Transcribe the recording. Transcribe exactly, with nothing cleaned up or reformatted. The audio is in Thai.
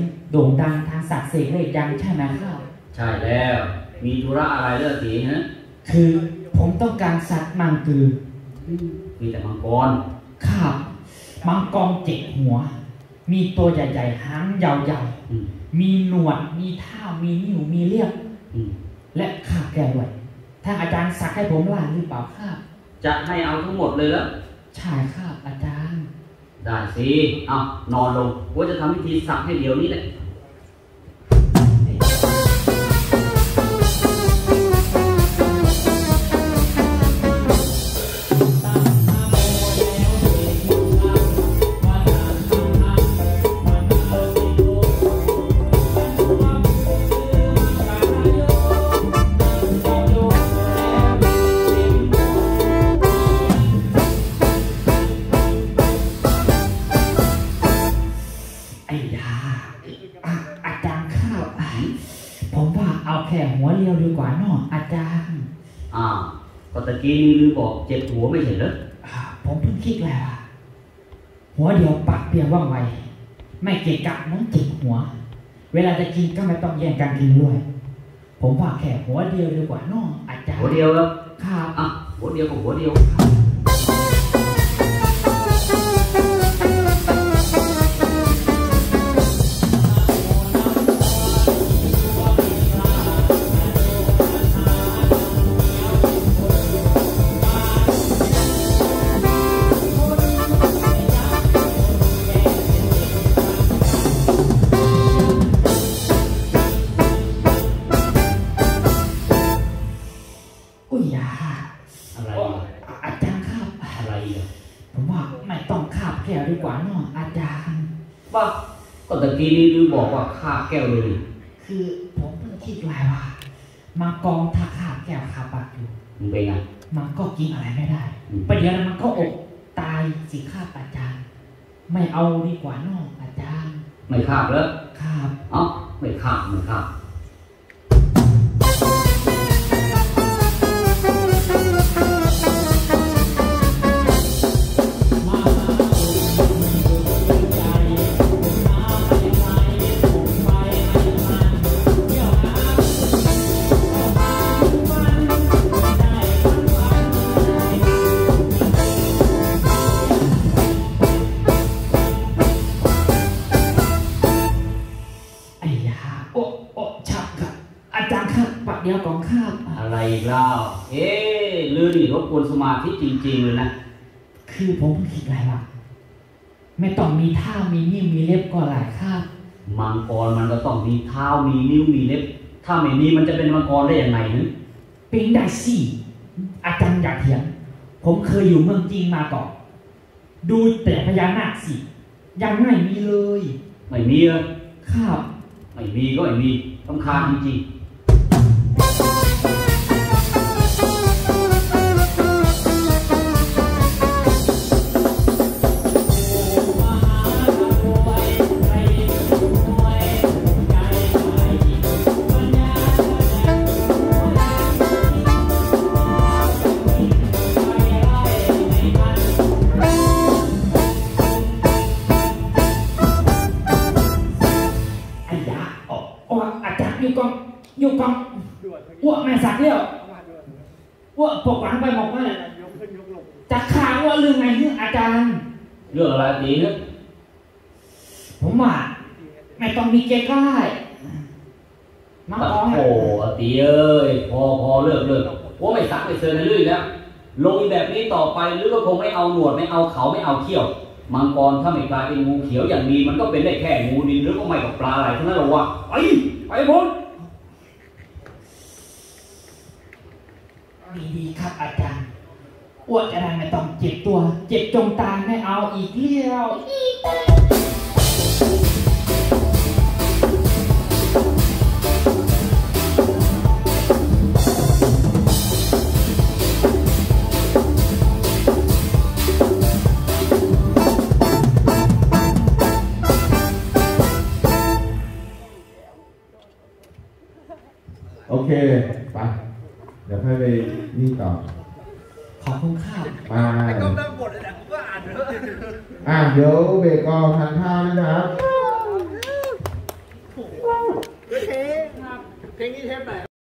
โด่งดังทางศักดิ์เสกเลขยันใช่ไหมครับใช่แล้วมีธุระอะไรเรื่องสีฮะคือผมต้องการสัตว์มังกือมีแต่มังกรครับมังกรเจ็ดหัวมีตัวใหญ่ๆหางยาวๆมีหนวดมีเท้ามีนิ้วมีเล็บและขาแก่ด้วยทางอาจารย์สักให้ผมล่าหรือเปล่าครับจะให้เอาทั้งหมดเลยแล้วใช่ครับอาจารย์ได้สิเอานอนลงว่าจะทำพิธีสักให้เดี๋ยวนี้แหละหัวเรียวดีกว่าน้องอาจารย์อ่าก็ตะกี้นี่ลือบอกเจ็บหัวไม่ใช่เหรอผมเพิ่งคิดแล้วหัวเดียวปักเปียว่องไวไม่เกะกะน้องเจ็บหัวเวลาจะกินก็ไม่ต้องแย่งกันกินด้วยผมว่าแค่หัวเดียวดีกว่าน้องอาจารย์หัวเดียวแล้วครับอ่ะหัวเดียวกับหัวเดียวว่าก็ตะกี้นี้ลือบอกว่าข้าแก้วเลยคือผมเพิ่งคิดไว้ว่ามังกรถ้าข้าแก้วคาปากอยู่มันเป็นไงมันก็กินอะไรไม่ได้ประเดี๋ยวมันก็อกตายสิข้าอาจารย์ไม่เอาดีกว่าน้องอาจารย์ไม่ข้าแล้วครับเอ้าไม่ข้าไม่ข้าเดียวของข้าอะไรเล่าเอ๊ะลือนี่รบกวนสมาธิจริงๆเลยนะคือผมคิดอะไรวะไม่ต้องมีเท้ามีนิ้วมีเล็บก็หลายข้ามังกรมันก็ต้องมีเท้ามีนิ้วมีเล็บถ้าไม่มีมันจะเป็นมังกรได้อย่างไรนึเป็นได้สิอาจารย์อยากเถียงผมเคยอยู่เมืองจีนมาก่อนดูแต่พญานาคสิยังไม่มีเลยไม่มีเลยครับไม่มีก็ไม่มีต้องคานจริงๆอยู่กองอ้วกแม่สักเลี้ยวอ้วกปกหลังไปบอกว่าจะข่าวว่าเรื่องไงเรื่องอาจารย์เรื่องอะไรดีเนี่ยผมว่าไม่ต้องมีเกก็ได้มาขอโอ้ตีเอ้ยพอพอเลิกเลิกว่าไม่สักไม่เซอร์ในลื่นแล้วลงแบบนี้ต่อไปหรือก็คงไม่เอาหนวดไม่เอาเขาไม่เอาเขี้ยวมังกรถ้าไม่กลายเป็นงูเขียวอย่างนี้มันก็เป็นได้แค่งูดินหรือก็ไม่กับปลาอะไรทั้งนั้นหรอกวะไปไปพ้นดีๆครับอาจารย์อ้วนจะได้ไม่ต้องเจ็บตัวเจ็บจงตายไม่เอาอีกเลี้ยวโอเคไปเดี๋ยวให้ไปนี่ต่อขอบคุณค่ะมาไอ้ก้มนั่งบทเลยนะผมก็อ่านเถอะอ่ะเดี๋ยวเบรกก่อนทานข้าวนะครับเพลงครับเพลงนี้เทปไหน